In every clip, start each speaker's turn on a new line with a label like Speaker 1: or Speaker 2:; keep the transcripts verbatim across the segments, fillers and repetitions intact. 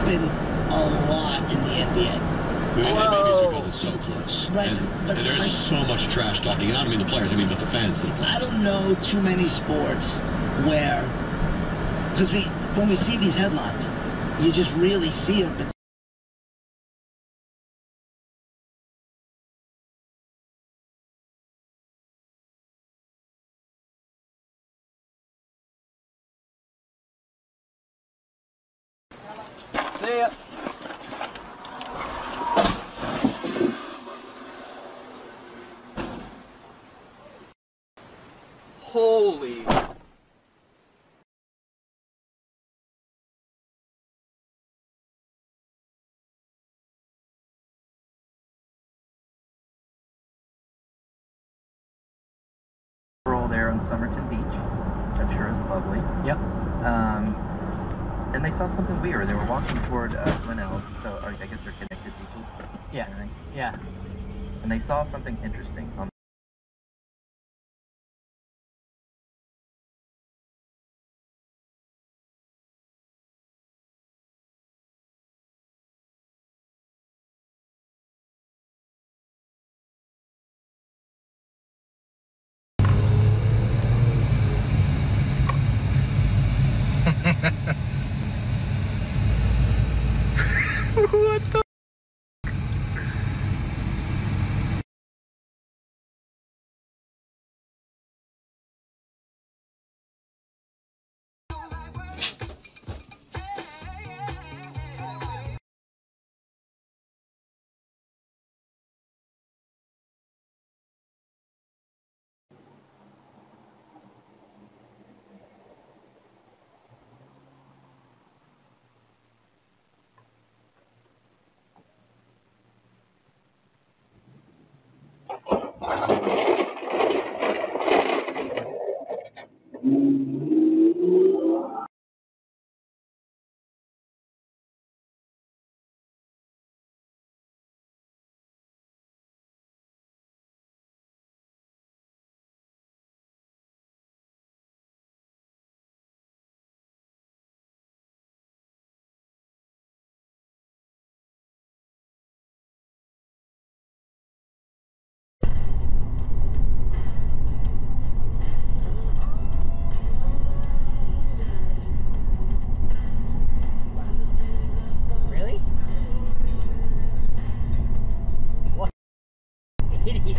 Speaker 1: happen a lot in the N B A.
Speaker 2: And the Vegas because it's so close.
Speaker 1: Right.
Speaker 2: And,
Speaker 1: but
Speaker 2: and there's
Speaker 1: like,
Speaker 2: so much trash talking. And I don't mean the players, I mean but the fans.
Speaker 1: I don't know too many sports where, because we, when we see these headlines, you just really see them.
Speaker 3: See ya. Holy.
Speaker 4: There on Somerton Beach, which I'm sure is lovely.
Speaker 3: Yep.
Speaker 4: Um, and they saw something weird. They were walking toward uh, Glenelg, so I guess they're connected beaches.
Speaker 3: Yeah.
Speaker 4: Right?
Speaker 3: Yeah.
Speaker 4: And they saw something interesting on
Speaker 5: What the?
Speaker 3: Really? What? Idiot.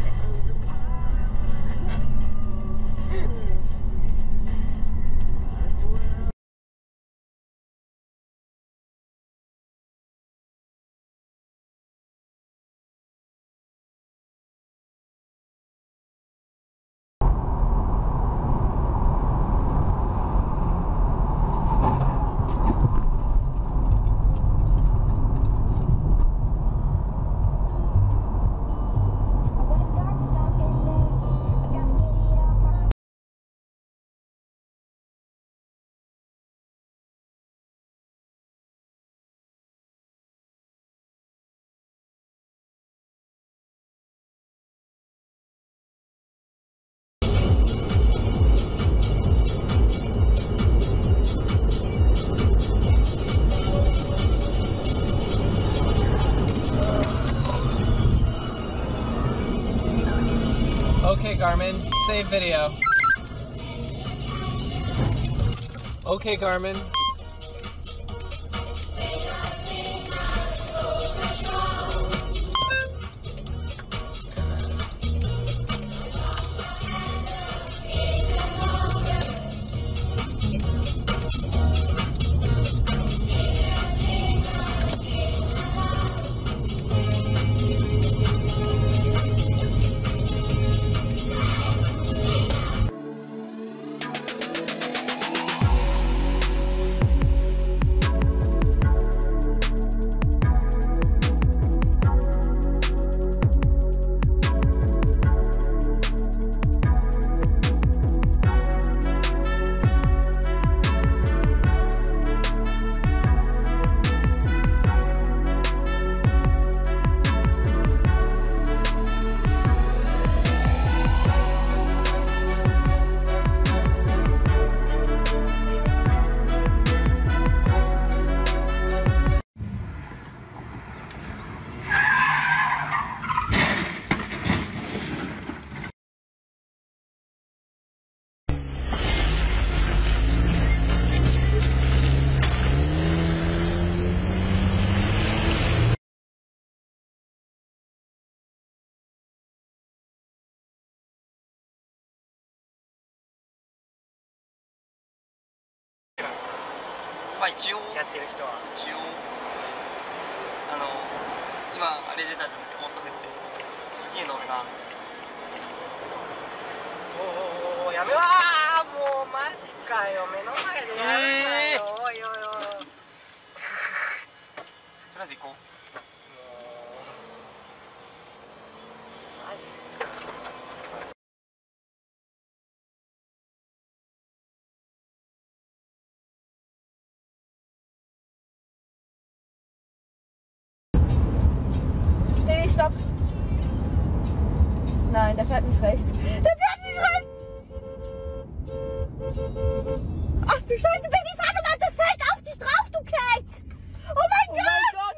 Speaker 5: Okay, Garmin, save video. Okay, Garmin.
Speaker 6: まあ一応
Speaker 7: やってる人は。
Speaker 6: 一応あの今あれ出たじゃないオート設定すげえ乗るな。
Speaker 7: おおおおやめわーもうマジかよ目の前でやるなよ、おいおいおい。
Speaker 6: とりあえず行こう。
Speaker 7: マジ
Speaker 8: Nee, stopp. Nein, der fährt nicht rechts. Der fährt nicht rechts! Ach du Scheiße, Benny, warte mal, das fällt auf dich drauf, du Keck! Oh mein Gott! Oh mein Gott!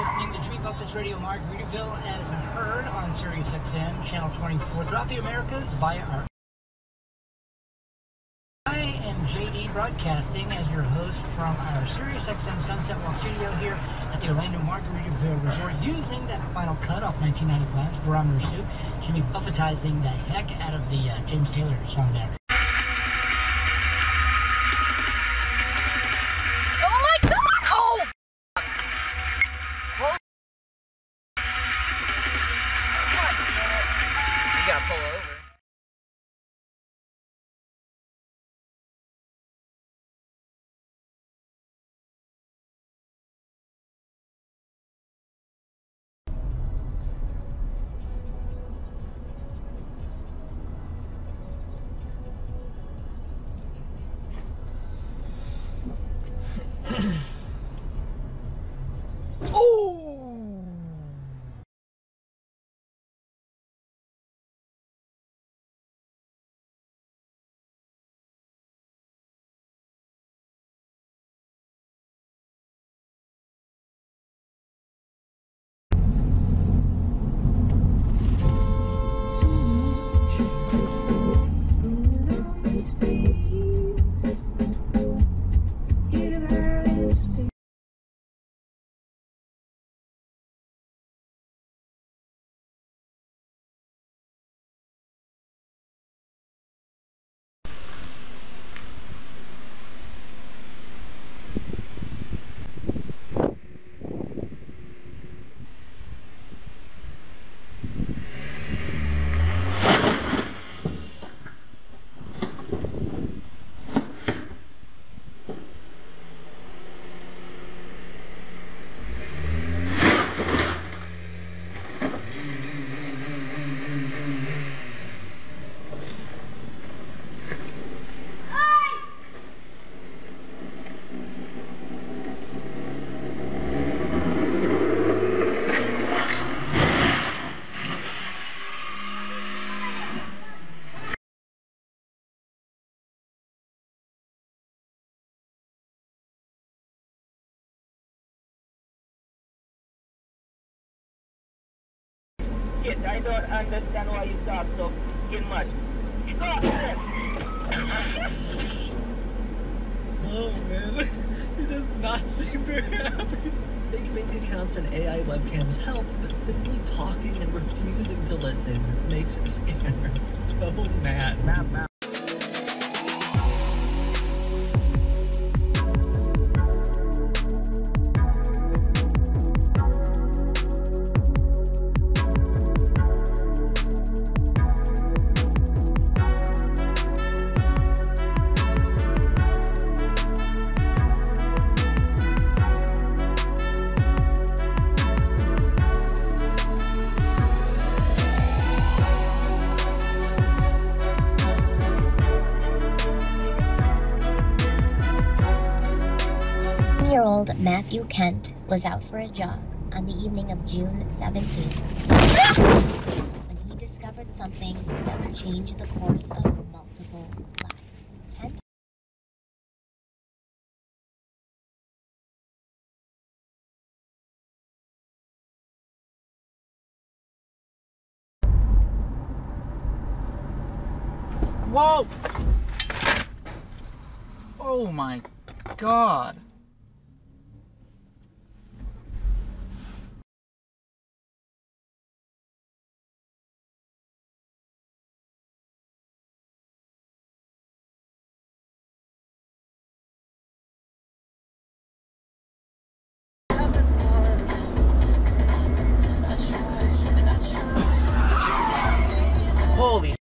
Speaker 3: listening to Jimmy Buffett's Radio Margaritaville as heard on Sirius X M, Channel twenty-four throughout the Americas via our... I am J D broadcasting as your host from our Sirius X M Sunset Walk studio here at the Orlando Margaritaville Resort using that final cut off nineteen ninety-five's Barometer Soup, Jimmy Buffettizing the heck out of the uh, James Taylor song there.
Speaker 7: Yes, I don't understand why you talk so fucking much. Stop it!
Speaker 9: Oh man, he does not seem very happy. Fake bank accounts and A I webcams help, but simply talking and refusing to listen makes scammers so mad. Mad, mad.
Speaker 10: Year-old Matthew Kent was out for a jog on the evening of June seventeenth when he discovered something that would change the course of multiple lives. Kent
Speaker 11: Whoa! Oh my God.
Speaker 9: Holy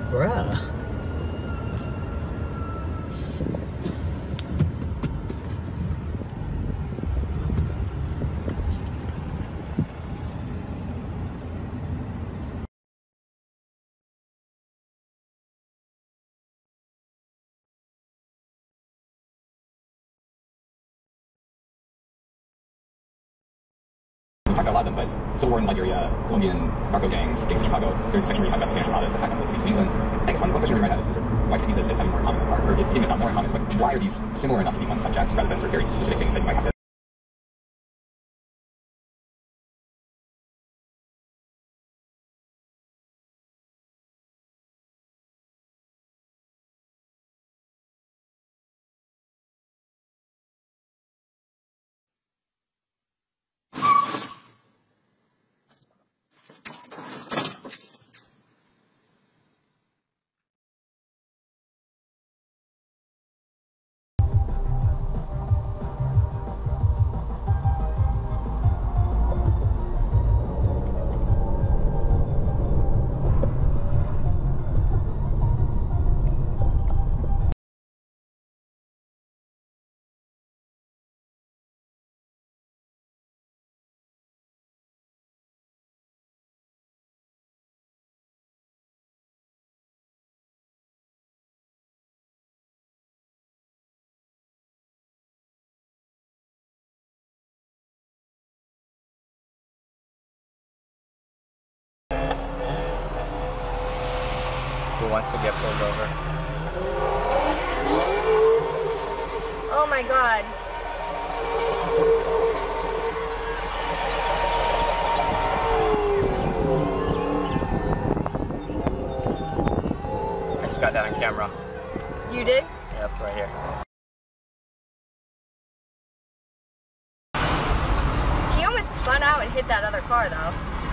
Speaker 9: Bruh.
Speaker 12: We talked about a lot of them, but Civil War in Liberia, Colombian narco gangs, gangs in Chicago, there's a section where you talk about Spanish Armadas attack on the cities of England. I guess one, one question we might have is, why do you see this as having more in common, or, or even if not more in common, but why are these similar enough to be one subject rather than sort of very specific things that you might have to
Speaker 13: Who wants to get pulled over?
Speaker 14: Oh my god.
Speaker 13: I just got that on camera.
Speaker 14: You did?
Speaker 13: Yep, right here.
Speaker 14: He almost spun out and hit that other car though.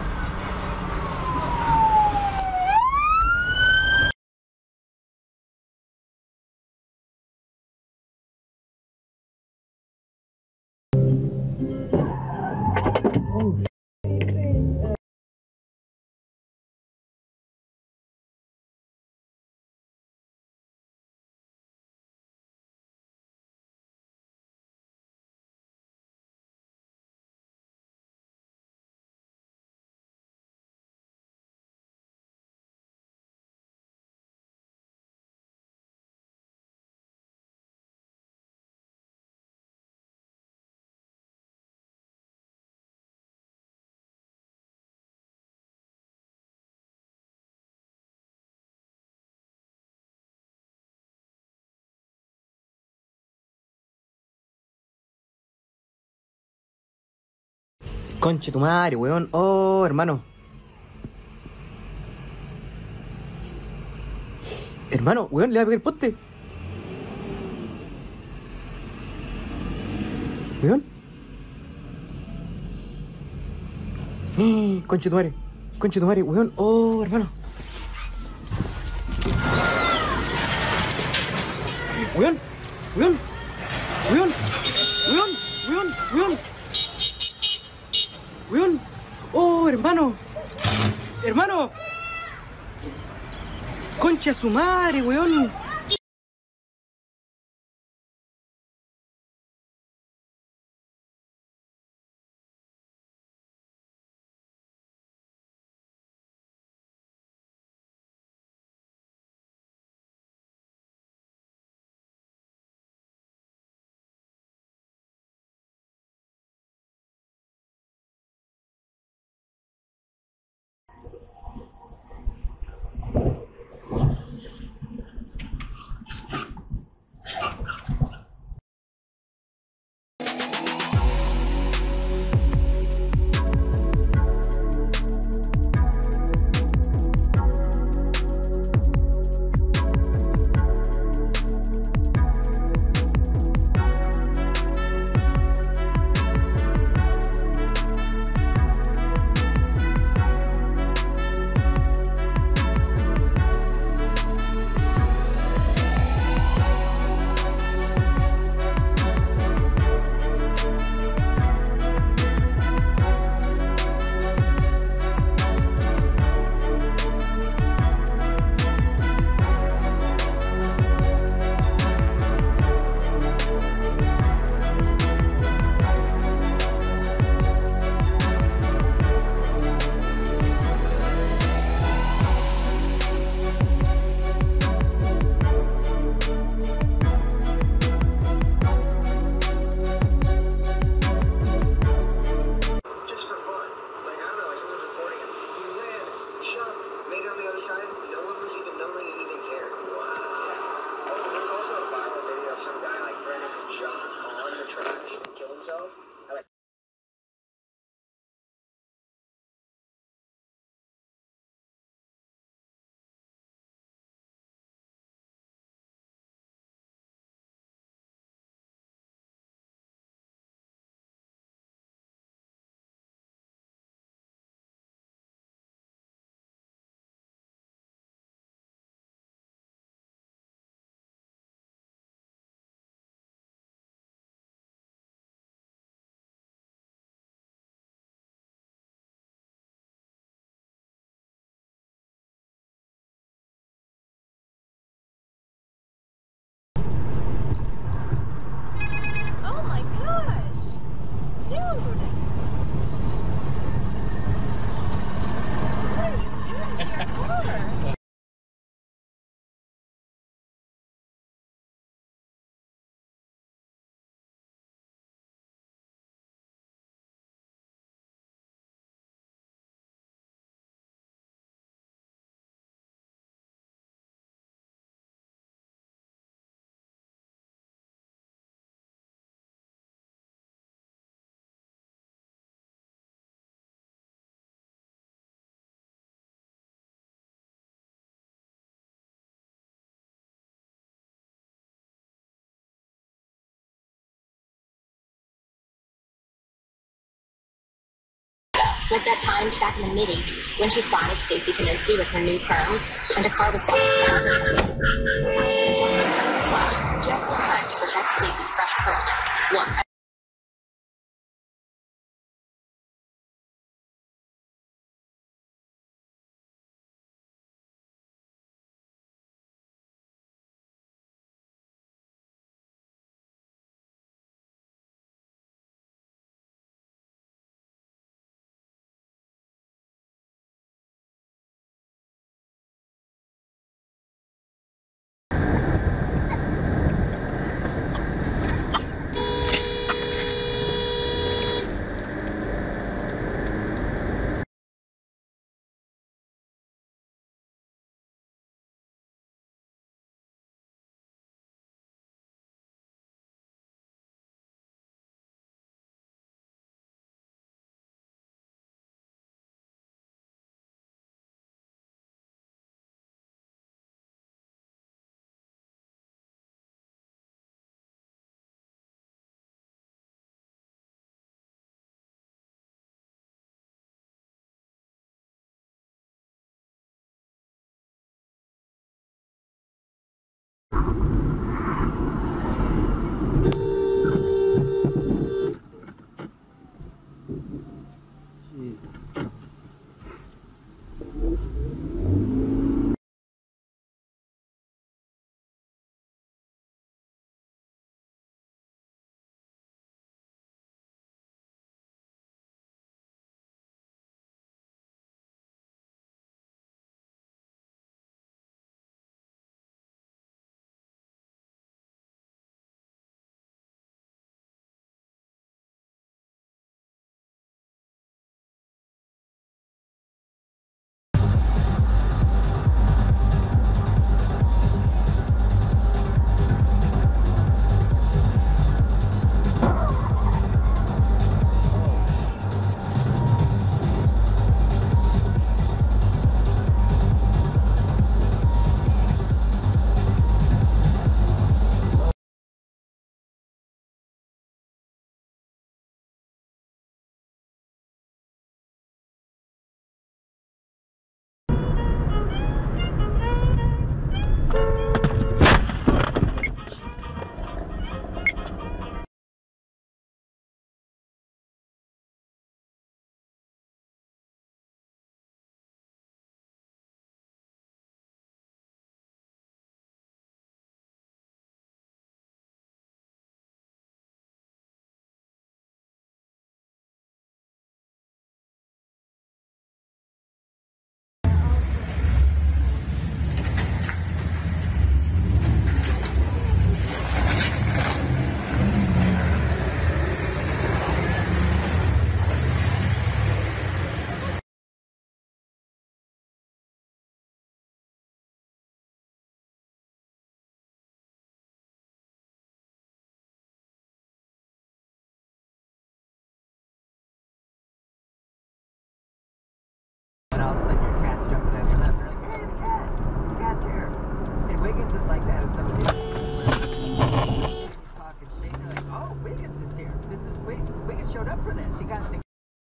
Speaker 15: Conche tu madre, weón. Oh, hermano. Hermano, weón, le va a pegar el poste. Weón. Conche tu madre. Conche tu madre, weón. Oh, hermano. Weón. Weón. Weón. Weón. Weón. Weón. Weón. Oh, hermano. Hermano. Concha su madre, weón.
Speaker 10: Like that time back in the mid eighties when she spotted Stacy Kaminsky with her new perm and her car was blocked down to her. Splash just in time to protect Stacy's fresh curls. One.
Speaker 7: And all of a sudden your cat's jumping over them. They're like, hey, the cat! The cat's here! And Wiggins is like that. And somebody he's talking shit. And they're like, oh, Wiggins is here. This is Wiggins showed up for this. He got the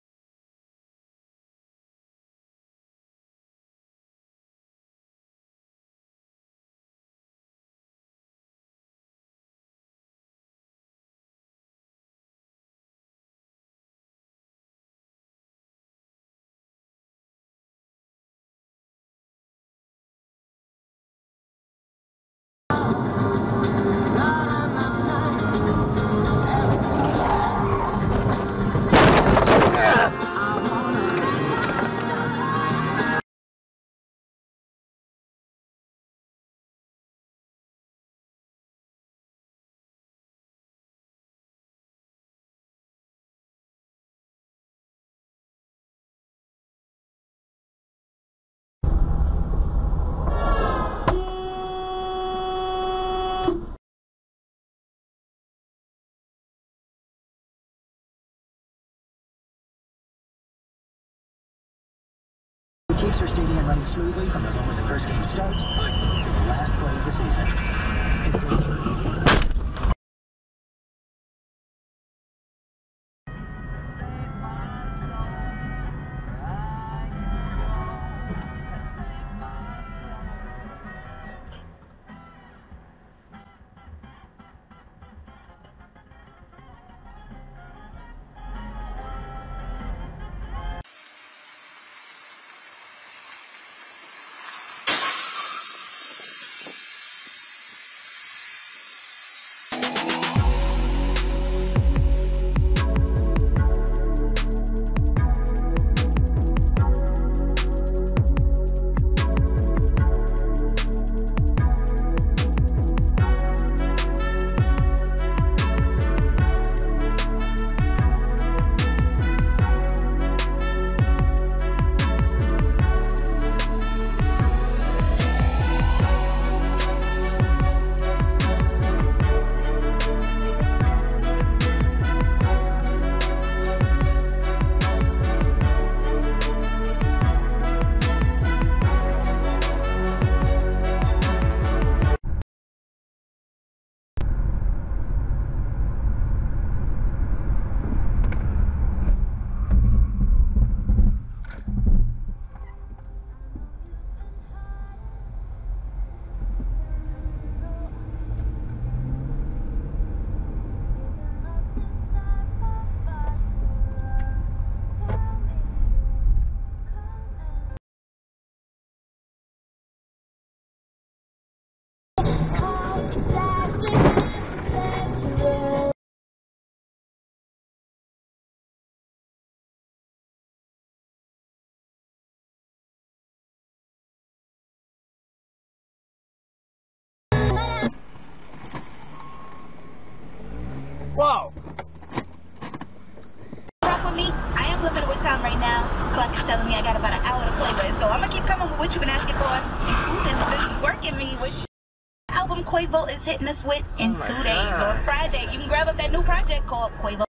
Speaker 1: keeps her stadium running smoothly from the moment the first game starts to the last play of the season.
Speaker 15: Whoa!
Speaker 8: Rock with me. I am limited with time right now. Clock is telling me I got about an hour to play with, so I'm gonna keep coming with what you've been asking for, including this working me, which album Quavo is hitting us with in
Speaker 7: Oh
Speaker 8: two
Speaker 7: my
Speaker 8: days
Speaker 7: God.
Speaker 8: on Friday. You can grab up that new project called Quavo.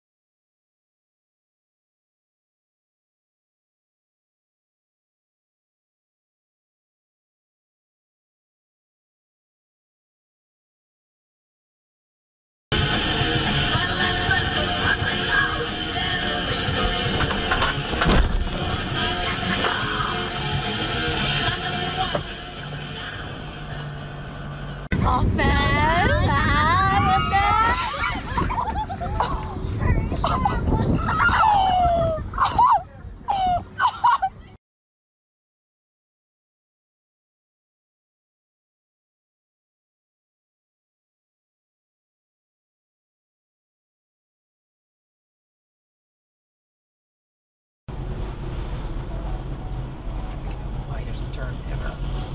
Speaker 5: Widest turn ever.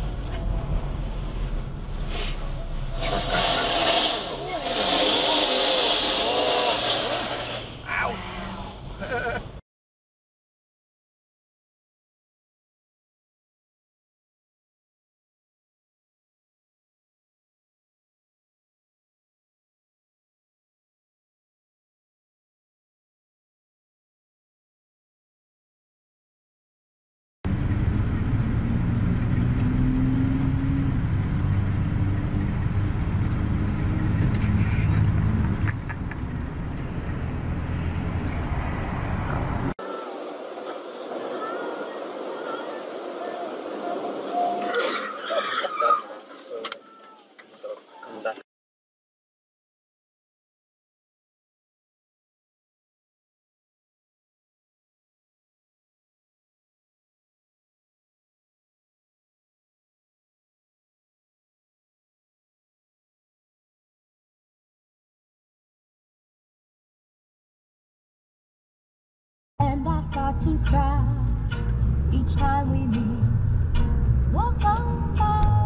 Speaker 5: Ow.
Speaker 16: And I start to cry each time we meet. Walk on by.